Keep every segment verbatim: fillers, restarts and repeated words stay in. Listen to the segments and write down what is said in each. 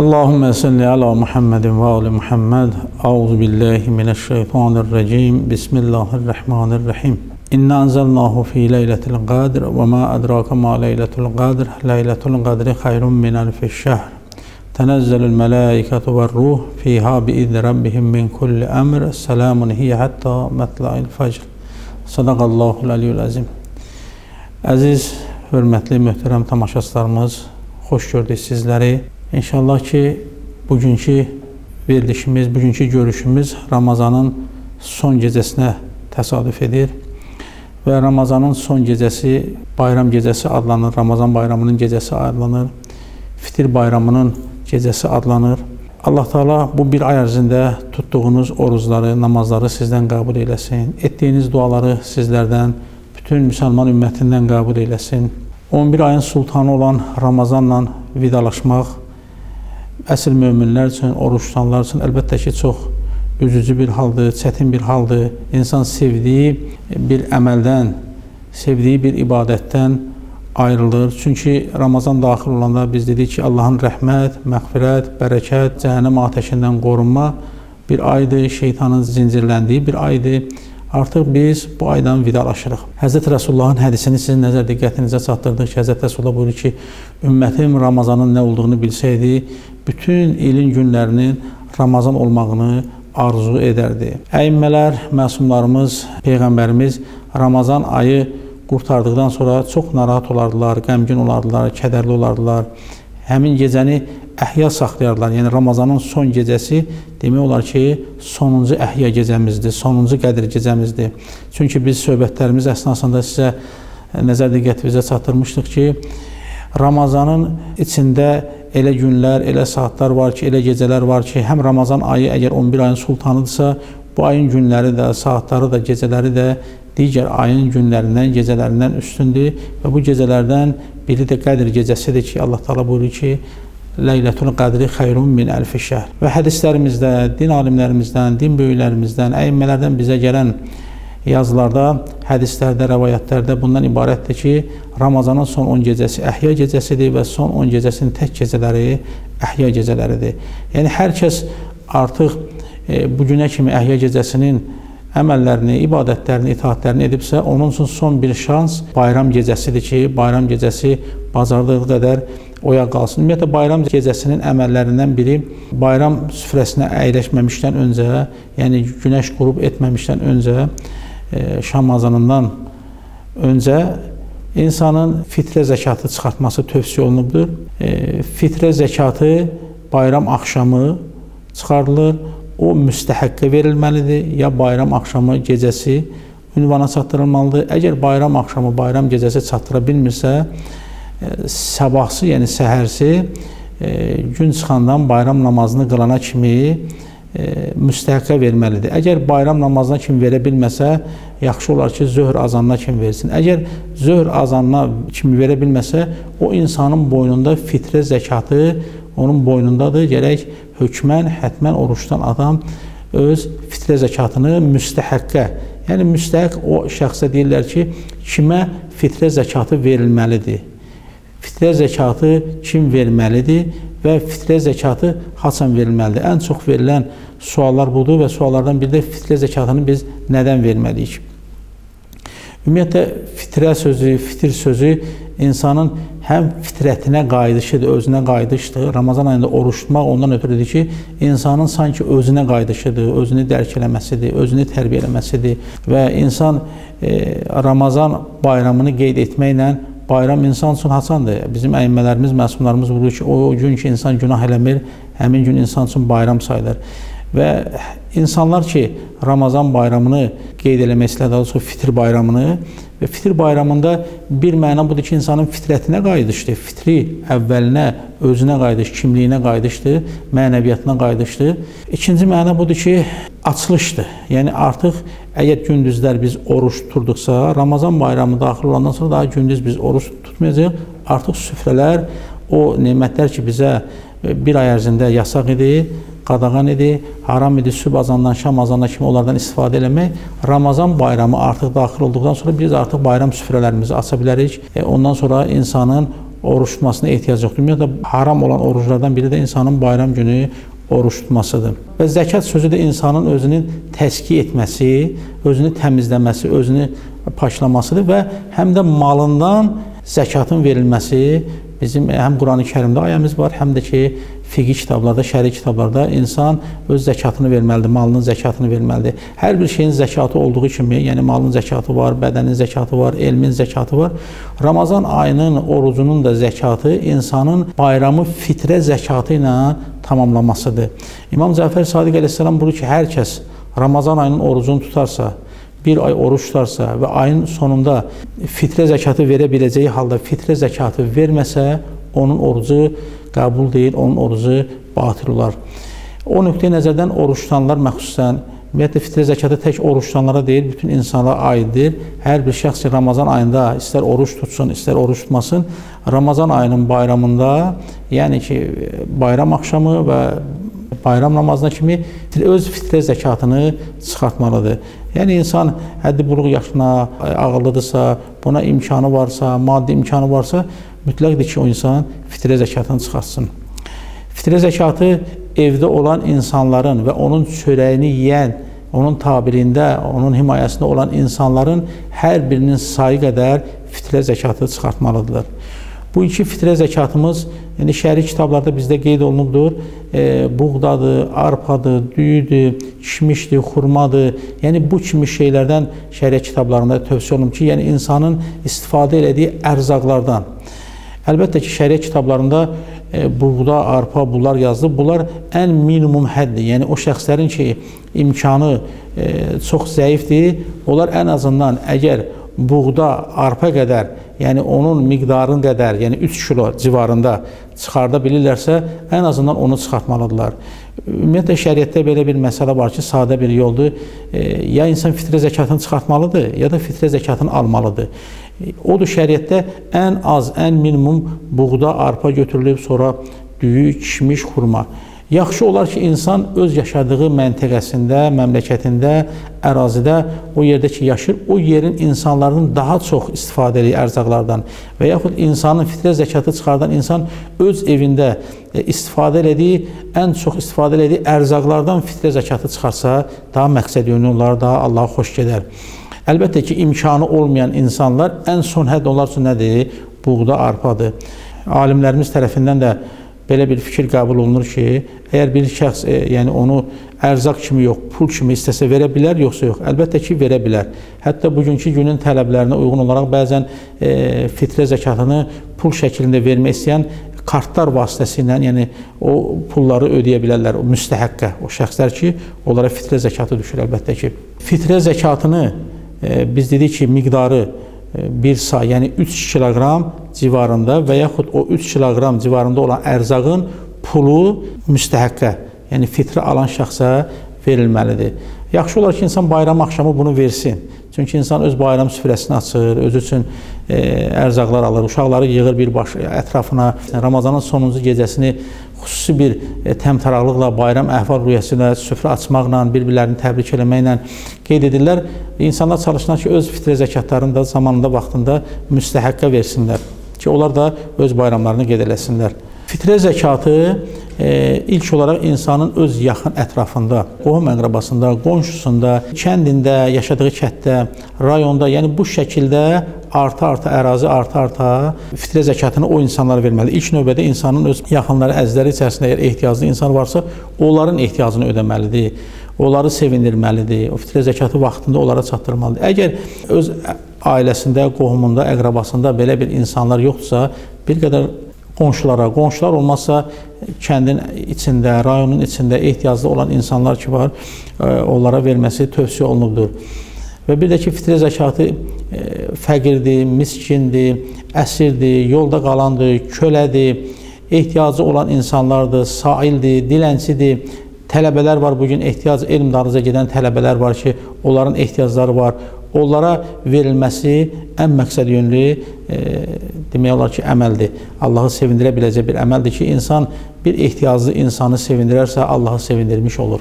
Allahümme salli ala Muhammedin ve ali Muhammed. Euzu billahi mineşşeytanirracim. Bismillahirrahmanirrahim. İnna anzalnahu fi leyletil qadr ve ma adraka ma leyletul qadr. Leyletul qadri hayrun min elfi şehr. Tenezzelul melaiketu ve ruh fiha biizni rabbihim min kulli emr. Selamun hiye hatta matla'il fecr. Sadaqallahul aliyyul azim. Əziz, hörmətli, möhtərəm tamaşaçılarımız, xoş gördük sizləri. İnşallah ki, bugünkü verilişimiz, bugünkü görüşümüz Ramazanın son gecəsinə təsadüf edir. Və Ramazanın son gecəsi, bayram gecəsi adlanır, Ramazan bayramının gecəsi adlanır, Fitir bayramının gecəsi adlanır. Allah Teala bu bir ay ərzində tutduğunuz orucları, namazları sizdən qəbul eləsin. Etdiyiniz duaları sizlərdən, bütün müsəlman ümmətindən qəbul eləsin. on bir ayın sultanı olan Ramazanla vidalaşmaq əsl möminlər üçün, oruç tutanlar üçün əlbəttə ki, çox üzücü bir haldır, çətin bir haldır. İnsan sevdiyi bir əməldən, sevdiyi bir ibadətdən ayrılır. Çünki Ramazan daxil olanda biz dedik ki, Allahın rəhmət, məğfirət, bərəkət, cəhənnəm atəşindən qorunma bir aydır, şeytanın zincirləndiyi bir aydır. Artıq biz bu aydan vidalaşırıq. Həzrət Rəsullahın hədisini sizin nəzər diqqətinizə çatdırdıq ki, Həzrət Rəsulullah buyurur ki, ümmətim Ramazanın nə olduğunu bilsəydi, bütün ilin günlərinin Ramazan olmağını arzu edərdi. Əimmələr, məsumlarımız, Peyğəmbərimiz Ramazan ayı qurtardıqdan sonra çox narahat olardılar, qəmgin olardılar, kədərli olardılar. Həmin gecəni əhya saxlayardılar. Yəni Ramazanın son gecəsi demək olar ki, sonuncu əhya gecəmizdir, sonuncu qədir gecəmizdir. Çünki biz söhbətlərimiz əsnasında sizə nəzər diqqətinizə çatdırmışdıq ki, Ramazanın içində elə günlər, elə saatlar var ki, elə gecələr var ki, həm Ramazan ayı əgər on bir ayın sultanıdırsa, bu ayın günləri də, saatları da, gecələri də digər ayın günlərindən, gecələrindən üstündür və bu gecələrdən biri də Qədir gecəsidir ki, Allah Teala buyurur ki, Leyletul Qadri xayrun min elfi şəhr. Və hədislərimizdə, din alimlərimizdən, din böyüklərimizdən, əimmələrdən bizə gələn yazılarda, hədislərdə, rəvayətlərdə bundan ibarətdir ki, Ramazanın son on gecəsi əhya gecəsidir və son on gecəsinin tək gecələri əhya gecələridir. Yəni, hər kəs artıq e, bugünə kimi əhya gecəsinin əməllərini, ibadətlərini, itaatlərini edibsə, onun üçün son bir şans bayram gecəsidir ki, bayram gecəsi bacardığı qədər oyaq qalsın. Ümumiyyətlə, bayram gecəsinin əməllərindən biri bayram süfrəsinə əyləşməmişdən öncə, yəni günəş qürub etməmişdən öncə, e, şam azanından öncə insanın fitrə zəkatı çıxartması tövsiyə olunubdur. E, fitrə zəkatı bayram axşamı çıxarılır. O müstəhəqqə verilməlidir, ya bayram axşamı gecəsi ünvana çatdırılmalıdır. Əgər bayram axşamı, bayram gecəsi çatdıra bilmirsə, e, sabahsı, yəni səhərsi, e, gün çıxandan bayram namazını qılana kimi e, müstəhəqqə verməlidir. Əgər bayram namazına kimi verə bilməsə, yaxşı olar ki, zöhr azanına kimi versin. Əgər zöhr azanına kimi verə bilməsə, o insanın boynunda fitrə zəkatı onun boynundadır. Gərək hökmən, hətmən oruçdan adam öz fitrə zəkatını müstəhəqqə, yəni müstəhəq o şəxsə deyirlər ki, kimə fitrə zəkatı verilməlidir? Fitrə zəkatı kim verməlidir və fitrə zəkatı haçan verilməlidir? Ən çox verilən suallar budur və suallardan biri də fitrə zəkatını biz nədən verməliyik? Ümumiyyətlə, fitrə sözü, fitir sözü insanın həm fitrətinə qayıdışıdır, özünə qayıdışdır. Ramazan ayında oruç tutmaq ondan ötürüdür ki, insanın sanki özünə qayıdışıdır, özünü dərk eləməsidir, özünü tərbiyə eləməsidir və insan e, Ramazan bayramını qeyd etməklə bayram insan üçün haçandır. Bizim əimmələrimiz, məsumlarımız buyurur ki, o gün ki, insan günah eləmir, həmin gün insan üçün bayram sayılır. Və insanlar ki, Ramazan bayramını qeyd eləmək istəyirlər, daha sonra fitir bayramını və fitir bayramında bir məna budur ki, insanın fitrətinə qayıdışdır, fitri əvvəlinə, özünə qayıdış, kimliyinə qayıdışdır, mənəviyyatına qayıdışdır. İkinci məna budur ki, açılışdır. Yəni artıq əgər gündüzlər biz oruç tuturduqsa, Ramazan bayramı daxil olandan sonra daha gündüz biz oruç tutmayacaq. Artıq süfrələr, o nemətlər ki, bizə bir ay ərzində yasaq idi, qadağan idi, haram idi, sübh azandan, şam azandan kimi onlardan istifadə eləmək. Ramazan bayramı artıq daxil olduqdan sonra biz artıq bayram süfrələrimizi aça bilərik. E, ondan sonra insanın oruç tutmasına ehtiyac yoxdur. Ümumiyyətlə, haram olan oruclardan biri də insanın bayram günü oruç tutmasıdır. Və zəkat sözü də insanın özünü təzkiyə etməsi, özünü təmizləməsi, özünü paklamasıdır və həm də malından zəkatın verilməsi. Bizim həm Qurani Kərimdə ayəmiz var, həm də ki, fiqhi kitablarda, şəri kitablarda insan öz zəkatını verməlidir, malının zəkatını verməlidir. Hər bir şeyin zəkatı olduğu kimi, yəni malın zəkatı var, bədənin zəkatı var, elmin zəkatı var. Ramazan ayının orucunun da zəkatı insanın bayramı fitrə zəkatı ilə tamamlamasıdır. İmam Cəfər Sadiq əleyhissalam buyurur ki, hər kəs Ramazan ayının orucunu tutarsa, bir ay oruç tutarsa və ayın sonunda fitrə zəkatı verə biləcəyi halda fitrə zəkatı verməsə, onun orucu qəbul deyil, onun orucu batil olar. O nöqteyi nəzərdən oruç tutanlar məxsusən, ümumiyyətlə fitrə zəkatı tək oruç tutanlara deyil, bütün insanlara aiddir. Hər bir şəxs ki, Ramazan ayında istər oruç tutsun, istər oruç tutmasın, Ramazan ayının bayramında, yəni ki, bayram axşamı və bayram namazına kimi öz fitrə zəkatını çıxartmalıdır. Yəni, insan həddi buluq yaşına, ağıllıdırsa, buna imkanı varsa, maddi imkanı varsa, mütləqdir ki, o insan fitrə zəkatını çıxartsın. Fitrə zəkatı evdə olan insanların və onun çörəyini yeyən, onun tabirində, onun himayəsində olan insanların hər birinin sayı qədər fitrə zəkatı çıxartmalıdırlar. Bu iki fitrə zəkatımız, yəni şəri kitablarda bizdə qeyd olunubdur. E, buğdadır, arpadır, düyüdür, kişmişdir, xurmadır. Yəni bu kimi şeylərdən şəri kitablarında tövsiyə olunub ki, yəni insanın istifadə elədiyi ərzaqlardan. Əlbəttə ki, şəri kitablarında e, buğda, arpa, bunlar yazılıb. Bunlar ən minimum həddir. Yəni o şəxslərin ki, imkanı e, çox zəifdir, onlar ən azından əgər buğda, arpa qədər, yəni onun miqdarın qədər, yəni üç kilo civarında çıxarda bilirlərsə, ən azından onu çıxartmalıdırlar. Ümumiyyətlə, şəriətdə belə bir məsələ var ki, sadə bir yoldur. E, ya insan fitrə zəkatını çıxartmalıdır, ya da fitrə zəkatını almalıdır. E, odur şəriətdə ən az, ən minimum buğda, arpa götürülüb, sonra düyü, kişmiş, xurma. Yaxşı olar ki, insan öz yaşadığı məntəqəsində, məmləkətində, ərazidə, o yerdə ki, yaşır, o yerin insanlarının daha çox istifadə edilir ərzaqlardan və yaxud insanın fitrə zəkatı çıxardan insan öz evində istifadə edilir, ən çox istifadə edilir ərzaqlardan fitrə zəkatı çıxarsa, daha məqsəd yönlü olar, daha Allaha xoş gedər. Əlbəttə ki, imkanı olmayan insanlar ən son hədd onlar üçün nədir? Buğda, arpadır. Alimlərimiz tərəfindən də belə bir fikir qəbul olunur ki, əgər bir şəxs e, yəni onu ərzaq kimi yox, pul kimi istəsə verə bilər, yoxsa yox? Əlbəttə ki, verə bilər. Hətta bugünkü günün tələblərinə uyğun olaraq bəzən e, fitrə zəkatını pul şəklində vermək istəyən kartlar vasitəsilə, yəni o pulları ödəyə bilərlər, o müstəhəqqə, o şəxslər ki, onlara fitrə zəkatı düşür əlbəttə ki. Fitrə zəkatını e, biz dedik ki, miqdarı bir say, yəni üç kiloqram civarında və yaxud o üç kiloqram civarında olan ərzağın pulu müstəhəqqə, yəni fitrə alan şəxsə verilməlidir. Yaxşı olar ki, insan bayram axşamı bunu versin. Çünki insan öz bayram süfrəsini açır, özü üçün e, ərzaqlar alır, uşaqları yığır birbaş ətrafına. Ramazanın sonuncu gecəsini xüsusi bir e, təmtəraqlıqla, bayram əhval-ruhiyyəsi ilə, süfrə açmaqla, bir-birlərini təbrik eləməklə qeyd edirlər. İnsanlar çalışırlar ki, öz fitrə zəkatlarını da zamanında, vaxtında müstəhəqqə versinlər ki, onlar da öz bayramlarını qeyd eləsinlər. Fitrə zəkatı e, ilk olaraq insanın öz yaxın ətrafında, qohum əqrabasında, qonşusunda, kəndində, yaşadığı kətdə, rayonda, yəni bu şəkildə arta-arta, ərazi arta-arta fitrə zəkatını o insanlara verməli. İlk növbədə insanın öz yaxınları, əzizləri içərisində əgər ehtiyaclı insan varsa, onların ehtiyacını ödəməlidir, onları sevindirməlidir, o fitrə zəkatı vaxtında onlara çatdırmalıdır. Əgər öz ailəsində, qohumunda, əqrabasında belə bir insanlar yoxdursa, bir qədər qonşulara, qonşular olmazsa kəndin içində, rayonun içində ehtiyaclı olan insanlar ki var, onlara verməsi tövsiyə olunubdur. Və bir də ki, fitrə zəkatı fəqirdir, miskindir, əsirdir, yolda qalandır, kölədir, ehtiyacı olan insanlardır, saildir, dilənçidir, tələbələr var, bugün ehtiyac, elm dalınca gedən tələbələr var ki, onların ehtiyacları var. Onlara verilməsi ən məqsəd yönlü e, demək olar ki, əməldir. Allahı sevindirə biləcək bir əməldir ki, insan bir ehtiyaclı insanı sevindirərsə, Allahı sevindirmiş olur.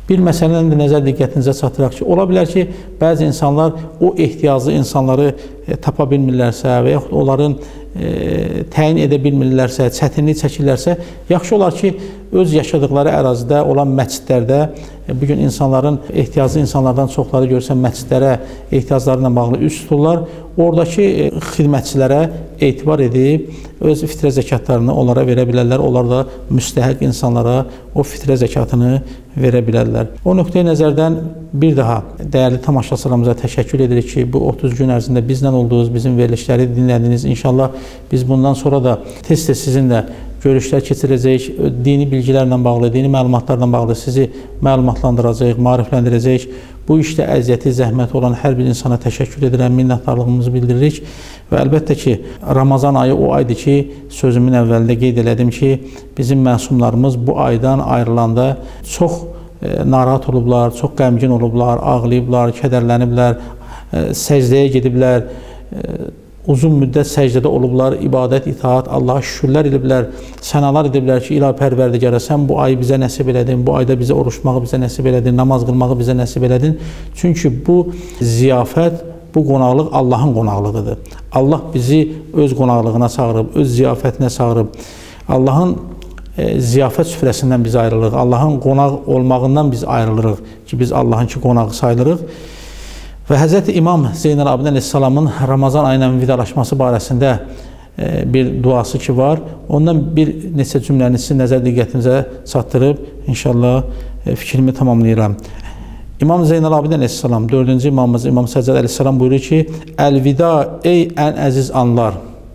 Bir məsələni də nəzər diqqətinizə çatdıraq ki, ola bilər ki, bəzi insanlar o ehtiyaclı insanları e, tapa bilmirlərsə və yaxud onların e, təyin edə bilmirlərsə, çətinlik çəkirlərsə, yaxşı olar ki, öz yaşadıkları ərazidə olan məscidlərdə e, bugün insanların, ehtiyaclı insanlardan çoxları görsən məscidlərə ehtiyaclarına bağlı üst tuturlar. Oradakı e, xidmətçilərə etibar edib öz fitrə zəkatlarını onlara verə bilərlər. Onlar da müstəhəq insanlara o fitrə zəkatını verə bilərlər. O nöqteyi nəzərdən bir daha dəyərli tamaşaçılarımıza təşəkkür edirik ki, bu otuz gün ərzində bizlə olduğunuz, bizim verilişləri dinlədiniz. İnşallah biz bundan sonra da tez-tez sizinlə görüşlər keçirəcəyik, dini bilgilərlə bağlı, dini məlumatlarla bağlı sizi məlumatlandıracaq, maarifləndirəcək. Bu işdə əziyyəti, zəhməti olan hər bir insana təşəkkür edirəm, minnətdarlığımızı bildiririk. Və əlbəttə ki, Ramazan ayı o aydır ki, sözümün əvvəlində qeyd elədim ki, bizim məsumlarımız bu aydan ayrılanda çox e, narahat olublar, çox qəmgin olublar, ağlayıblar, kədərləniblər, e, səcdəyə gediblər, e, uzun müddət səcdədə olublar, ibadət, itaat, Allaha şükürlər ediblər, sənalar ediblər ki, İlahi Pərverdigara, sən bu ayı bizə nəsib elədin, bu ayda bizə oruçmağı bizə nəsib elədin, namaz qılmağı bizə nəsib elədin. Çünki bu ziyafət, bu qonaqlıq Allahın qonaqlığıdır. Allah bizi öz qonaqlığına çağırıb, öz ziyafətinə çağırıb. Allahın e, ziyafət süfrəsindən biz ayrılırıq, Allahın qonaq olmağından biz ayrılırıq ki, biz Allahın ki qonağı sayılırıq. Və Həzrəti İmam Zeynəl Abidin Əleyhisselamın Ramazan ayı ilə vidalaşması barəsində e, bir duası ki var. Ondan bir neçə cümləni sizin nəzər diqqətinizə çatdırıb, inşallah e, fikrimi tamamlayıram. İmam Zeynəl Abidin Əleyhisselam, dördüncü imamımız İmam Səccad Əleyhisselam buyurur ki, Əlvida ey ən əziz anlar,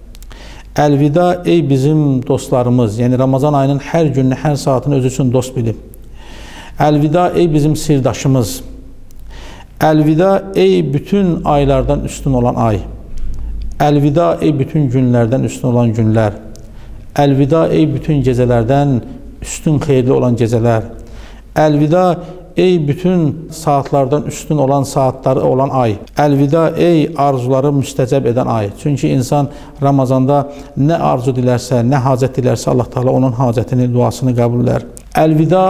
əlvida ey bizim dostlarımız, yəni Ramazan ayının hər gününü, hər saatını özü üçün dost bilib. Əlvida ey bizim sirdaşımız, əlvida ey bütün aylardan üstün olan ay, əlvida ey bütün günlərdən üstün olan günlər, əlvida ey bütün gecələrdən üstün xeyirli olan gecələr, əlvida ey bütün saatlardan üstün olan saatları olan ay, əlvida ey arzuları müstəcəb edən ay. Çünki insan Ramazanda nə arzu dilərsə, nə hacət dilərsə, Allah Teala onun hacətini, duasını qəbul edər. Əlvida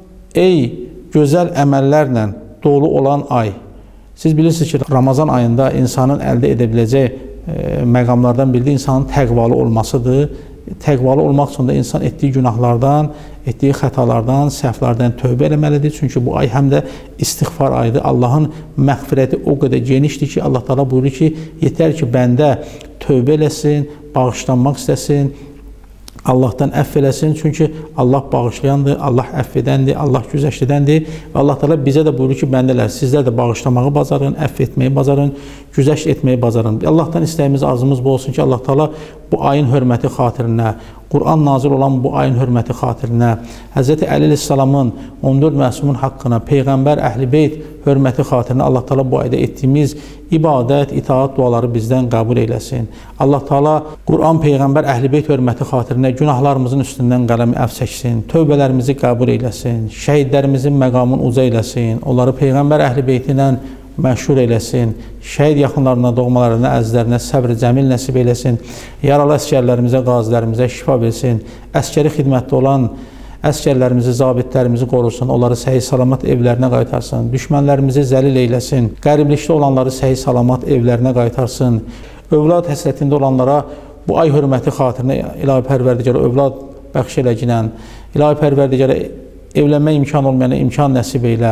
ey gözəl əməllərlə dolu olan ay. Siz bilirsiniz ki, Ramazan ayında insanın əldə edə biləcək e, məqamlardan biri insanın təqvalı olmasıdır. Təqvalı olmaq üçün də insan etdiyi günahlardan, etdiyi xətalardan, səhvlərdən tövbə eləməlidir. Çünki bu ay həm də istiğfar ayıdır. Allahın məğfirəti o qədər genişdir ki, Allah Teala buyurur ki, yetər ki, bəndə tövbə eləsin, bağışlanmaq istəsin, Allahdan əfv eləsin. Çünki Allah bağışlayandır, Allah əfv edəndir, Allah güzəştidəndir. Və Allah Teala bizə də buyurur ki, bəndələr, sizlər də bağışlamağı bacarın, əfv etməyi bacarın, güzəşt etməyi bacarın. Allahdan istəyimiz, arzumuz bu olsun ki, Allah Teala bu ayın hörməti xatirinə, Quran nazil olan bu ayın hörməti xatirinə, Həzrəti Əli Əleyhisselamın on dörd məsumun haqqına, Peyğəmbər, Əhl-i Beyt hörməti xatirinə Allah Teala bu ayda etdiyimiz ibadət, itaat duaları bizdən qəbul eyləsin. Allah Teala Quran, Peyğəmbər, Əhl-i Beyt hörməti xatirinə günahlarımızın üstündən qələmi əfv çəksin, tövbələrimizi qəbul eyləsin, şəhidlərimizin məqamını uca eyləsin, onları Peyğəmbər, Əhl-i Beyti ilə məşhur eyləsin, şəhid yaxınlarına, doğmalarına, əzizlərinə səbr-i cəmil nəsib eyləsin, yaralı əskərlərimizə, qazilərimizə şifa versin, əskəri xidmətdə olan əskərlərimizi, zabitlərimizi qorusun, onları səhi salamat evlərinə qaytarsın, düşmənlərimizi zəlil eyləsin, qəriblikdə olanları səhi salamat evlərinə qaytarsın, övlad həsrətində olanlara bu ay hörməti xatirinə İlahi Pərverdigara övlad bəxş eləginən, İlahi Pərverdigara evlənmə imkan olmayana imkan nəsib eylə,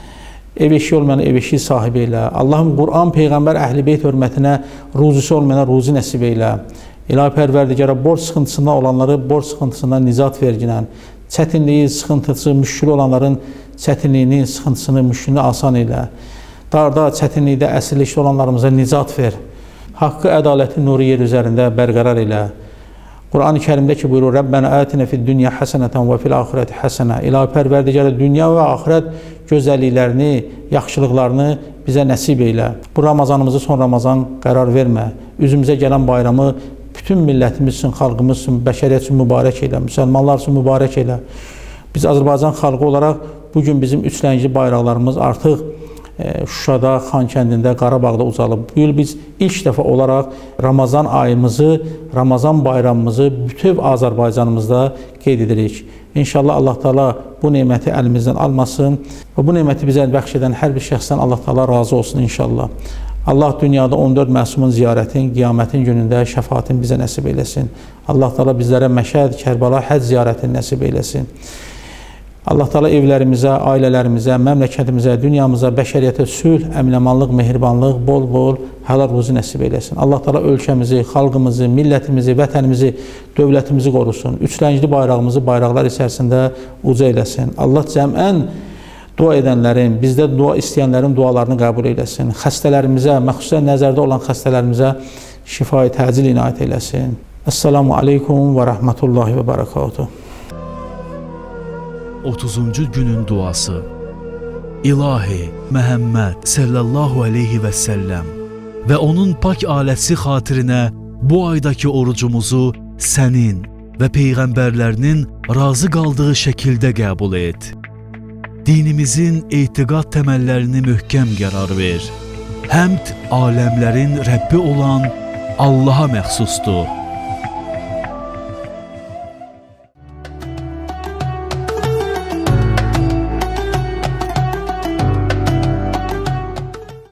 ev eşiği olmayana ev eşiği sahibi elə. Allahım Quran, Peyğəmbər, Əhl-i Beyt hörmətinə ruzisi olmayana ruzi nəsib eylə. İlahi Pərverdigara borc sıxıntısında olanları borc sıxıntısından nizat verginən, çətinliyi, sıxıntısı, müşkülü olanların çətinliyini, sıxıntısını, müşkülünü asan elə. Darda, çətinlikdə, əsirlikdə olanlarımıza nizat ver. Haqqı, ədaləti, nuru yer üzərində bərqərar elə. Quran-ı Kərimdə ki buyurur, Rəbbənə ətinə fid dünya həsənətən və fil axirəti həsənə. İlahi Pərverdigara dünya və axirət gözəlliklərini, yaxşılıqlarını bizə nəsib eylə. Bu Ramazanımızı son Ramazan qərar vermə. Üzümüzə gələn bayramı bütün millətimiz üçün, xalqımız üçün, bəşəriyyət üçün mübarək eylə, müsəlmanlar üçün mübarək eylə. Biz Azərbaycan xalqı olaraq bugün bizim üç rəngli bayraqlarımız artıq Şuşada, Xankəndində, Qarabağda ucalıb. Bu il biz ilk dəfə olaraq Ramazan ayımızı, Ramazan bayramımızı bütöv Azərbaycanımızda qeyd edirik. İnşallah Allah Taala bu neməti əlimizdən almasın və bu neməti bizə bəxş edən hər bir şəxsdən Allah Taala razı olsun inşallah. Allah dünyada on dörd məsumun ziyarətin, qiyamətin günündə şəfaatini bizə nəsib eləsin. Allah Taala bizlərə Məşəd, Kərbəla, Həcc ziyarətini nəsib eləsin. Allah Taala evlərimizə, ailələrimizə, məmləkətimizə, dünyamıza, bəşəriyyətə sülh, əmin-amanlıq, mehribanlıq, bol-bol halal ruzi nəsib eləsin. Allah Taala ölkəmizi, xalqımızı, millətimizi, vətənimizi, dövlətimizi qorusun. Üç rəngli bayrağımızı bayraqlar içərisində uca eləsin. Allah cəmən dua edənlərin, bizdə dua istəyənlərin dualarını qəbul eləsin. Xəstələrimizə, məxsusən nəzərdə olan xəstələrimizə şifa-i təcil inayət eləsin. Esselamu aleykum və rəhmətullahi və bərəkatuhu. otuzuncu günün duası. İlahi Məhəmməd sallallahu aleyhi və səlləm və onun pak ailəsi xatirinə bu aydakı orucumuzu sənin və peyğəmbərlərinin razı qaldığı şəkildə qəbul et. Dinimizin etiqad təməllərini möhkəm qərar ver. Həmd aləmlərin Rəbbi olan Allaha məxsusdur.